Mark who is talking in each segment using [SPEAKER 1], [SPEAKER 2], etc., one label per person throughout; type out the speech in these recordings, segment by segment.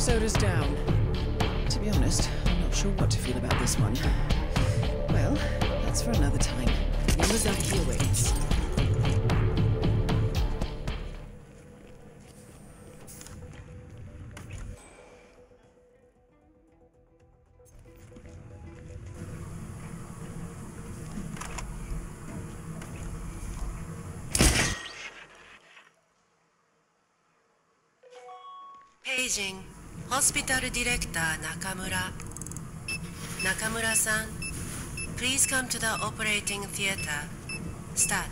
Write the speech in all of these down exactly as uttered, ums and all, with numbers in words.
[SPEAKER 1] soda's down. To be honest, I'm not sure what to feel about this one. Well, that's for another time. Yamazaki awaits.
[SPEAKER 2] Paging Hospital Director Nakamura. Nakamura-san, please come to the operating theater. Start.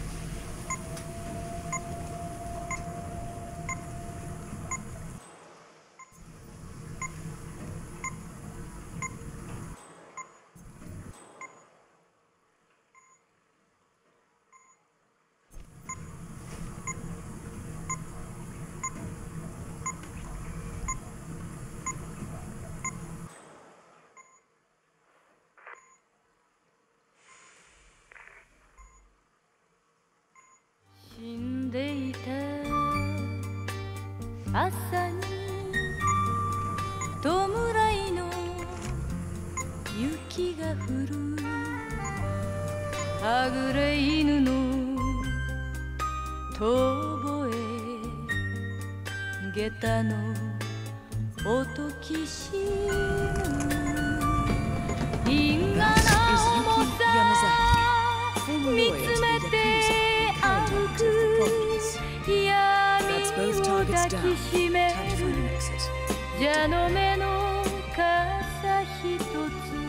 [SPEAKER 3] 朝に弔いの雪が降るはぐれ犬の遠吠え下駄の音きしむ因果な重さ見つめて歩く闇を抱きしめる蛇の目の傘ひとつ